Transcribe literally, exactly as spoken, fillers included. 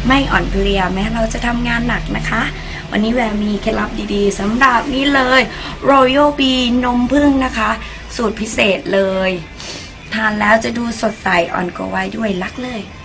ไม่อ่อนเพลียแม้เราจะทำงานหนักนะคะวันนี้แววมีเคล็ดลับดีๆสำหรับนี่เลย Royal Bee นมผึ้งนะคะสูตรพิเศษเลยทานแล้วจะดูสดใสอ่อนกว่าวัยด้วยรักเลย